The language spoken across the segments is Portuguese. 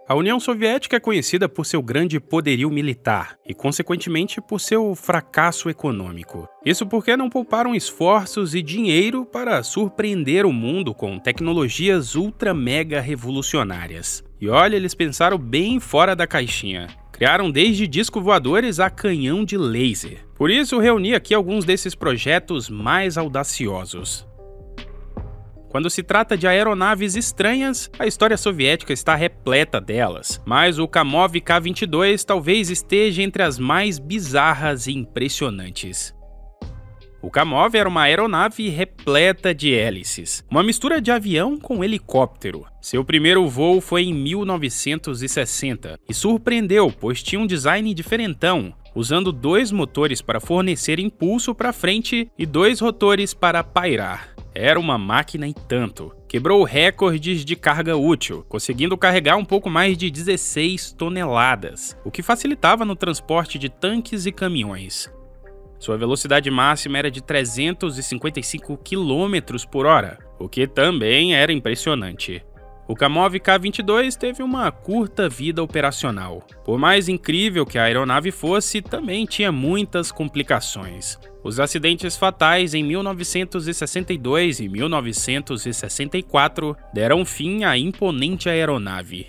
A União Soviética é conhecida por seu grande poderio militar e, consequentemente, por seu fracasso econômico. Isso porque não pouparam esforços e dinheiro para surpreender o mundo com tecnologias ultra-mega revolucionárias. E olha, eles pensaram bem fora da caixinha. Criaram desde discos voadores a canhão de laser. Por isso, reuni aqui alguns desses projetos mais audaciosos. Quando se trata de aeronaves estranhas, a história soviética está repleta delas, mas o Kamov K-22 talvez esteja entre as mais bizarras e impressionantes. O Kamov era uma aeronave repleta de hélices, uma mistura de avião com helicóptero. Seu primeiro voo foi em 1960 e surpreendeu, pois tinha um design diferentão, usando 2 motores para fornecer impulso para frente e 2 rotores para pairar. Era uma máquina e tanto. Quebrou recordes de carga útil, conseguindo carregar um pouco mais de 16 toneladas, o que facilitava no transporte de tanques e caminhões. Sua velocidade máxima era de 355 km por hora, o que também era impressionante. O Kamov K-22 teve uma curta vida operacional. Por mais incrível que a aeronave fosse, também tinha muitas complicações. Os acidentes fatais em 1962 e 1964 deram fim à imponente aeronave.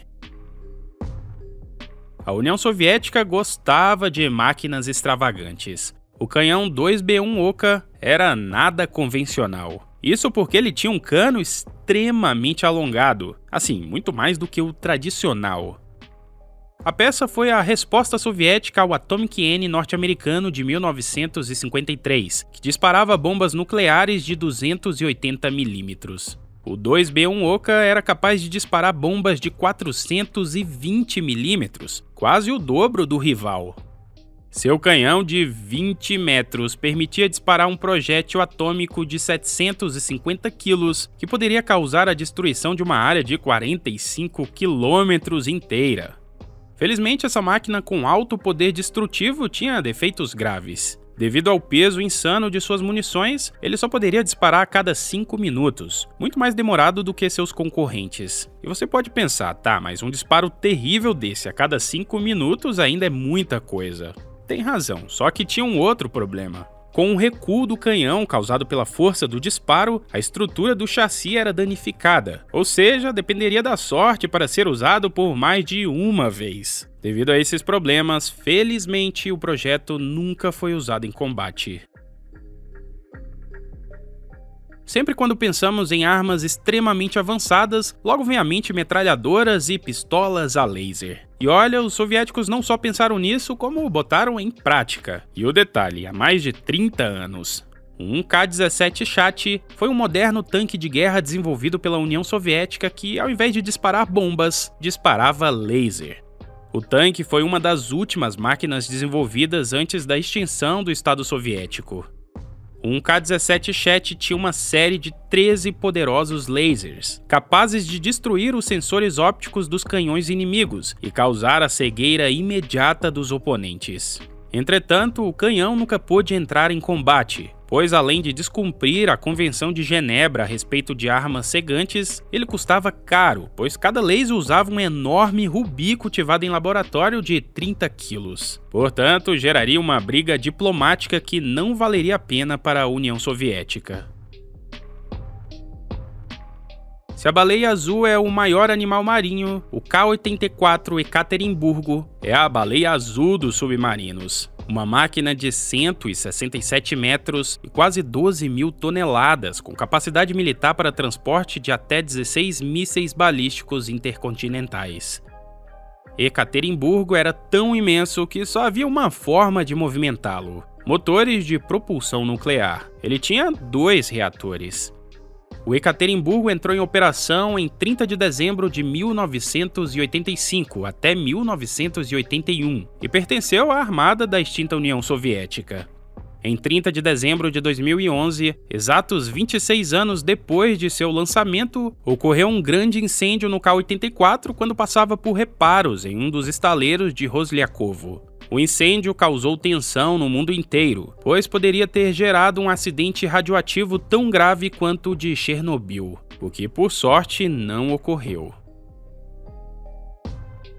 A União Soviética gostava de máquinas extravagantes. O canhão 2B1 Oka era nada convencional. Isso porque ele tinha um cano extremamente alongado, assim, muito mais do que o tradicional. A peça foi a resposta soviética ao Atomic N norte-americano de 1953, que disparava bombas nucleares de 280 mm. O 2B1 Oka era capaz de disparar bombas de 420 mm, quase o dobro do rival. Seu canhão de 20 metros permitia disparar um projétil atômico de 750 quilos, que poderia causar a destruição de uma área de 45 quilômetros inteira. Felizmente, essa máquina com alto poder destrutivo tinha defeitos graves. Devido ao peso insano de suas munições, ele só poderia disparar a cada 5 minutos, muito mais demorado do que seus concorrentes. E você pode pensar, tá, mas um disparo terrível desse a cada 5 minutos ainda é muita coisa. Tem razão, só que tinha um outro problema. Com o recuo do canhão causado pela força do disparo, a estrutura do chassi era danificada, ou seja, dependeria da sorte para ser usado por mais de uma vez. Devido a esses problemas, felizmente o projeto nunca foi usado em combate. Sempre quando pensamos em armas extremamente avançadas, logo vem à mente metralhadoras e pistolas a laser. E olha, os soviéticos não só pensaram nisso, como botaram em prática. E o detalhe, há mais de 30 anos. Um K-17 Chat foi um moderno tanque de guerra desenvolvido pela União Soviética que, ao invés de disparar bombas, disparava laser. O tanque foi uma das últimas máquinas desenvolvidas antes da extinção do Estado Soviético. Um K-17 Chat tinha uma série de 13 poderosos lasers, capazes de destruir os sensores ópticos dos canhões inimigos e causar a cegueira imediata dos oponentes. Entretanto, o canhão nunca pôde entrar em combate, pois além de descumprir a Convenção de Genebra a respeito de armas cegantes, ele custava caro, pois cada laser usava um enorme rubi cultivado em laboratório de 30 quilos. Portanto, geraria uma briga diplomática que não valeria a pena para a União Soviética. Se a baleia azul é o maior animal marinho, o K-84 Ekaterimburgo é a baleia azul dos submarinos. Uma máquina de 167 metros e quase 12 mil toneladas, com capacidade militar para transporte de até 16 mísseis balísticos intercontinentais. Ekaterimburgo era tão imenso que só havia uma forma de movimentá-lo: motores de propulsão nuclear. Ele tinha 2 reatores. O Ekaterimburgo entrou em operação em 30 de dezembro de 1985 até 1981 e pertenceu à armada da extinta União Soviética. Em 30 de dezembro de 2011, exatos 26 anos depois de seu lançamento, ocorreu um grande incêndio no K-84 quando passava por reparos em um dos estaleiros de Roslyakovo. O incêndio causou tensão no mundo inteiro, pois poderia ter gerado um acidente radioativo tão grave quanto o de Chernobyl, o que por sorte não ocorreu.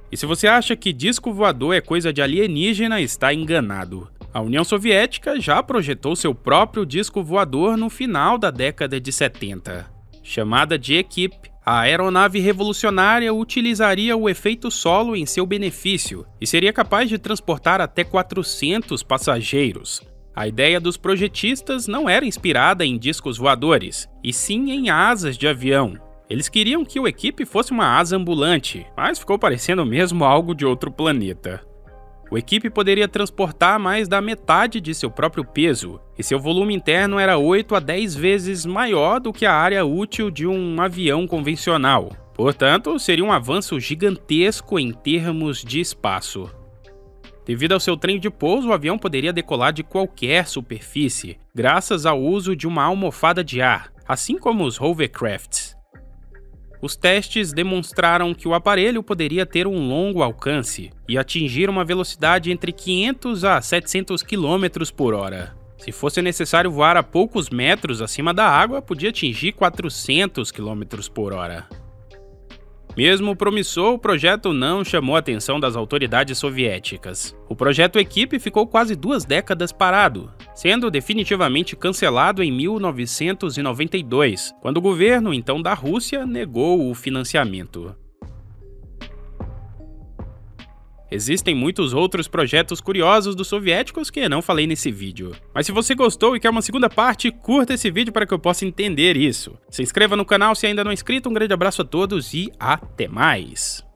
E se você acha que disco voador é coisa de alienígena, está enganado. A União Soviética já projetou seu próprio disco voador no final da década de 70. Chamada de Equipe, a aeronave revolucionária utilizaria o efeito solo em seu benefício e seria capaz de transportar até 400 passageiros. A ideia dos projetistas não era inspirada em discos voadores, e sim em asas de avião. Eles queriam que o Equipe fosse uma asa ambulante, mas ficou parecendo mesmo algo de outro planeta. O Equipe poderia transportar mais da metade de seu próprio peso, e seu volume interno era 8 a 10 vezes maior do que a área útil de um avião convencional. Portanto, seria um avanço gigantesco em termos de espaço. Devido ao seu trem de pouso, o avião poderia decolar de qualquer superfície, graças ao uso de uma almofada de ar, assim como os hovercrafts. Os testes demonstraram que o aparelho poderia ter um longo alcance e atingir uma velocidade entre 500 a 700 km por hora. Se fosse necessário voar a poucos metros acima da água, podia atingir 400 km por hora. Mesmo promissor, o projeto não chamou a atenção das autoridades soviéticas. O projeto Equipe ficou quase 2 décadas parado, sendo definitivamente cancelado em 1992, quando o governo então da Rússia negou o financiamento. Existem muitos outros projetos curiosos dos soviéticos que não falei nesse vídeo. Mas se você gostou e quer uma segunda parte, curta esse vídeo para que eu possa entender isso. Se inscreva no canal se ainda não é inscrito, um grande abraço a todos e até mais!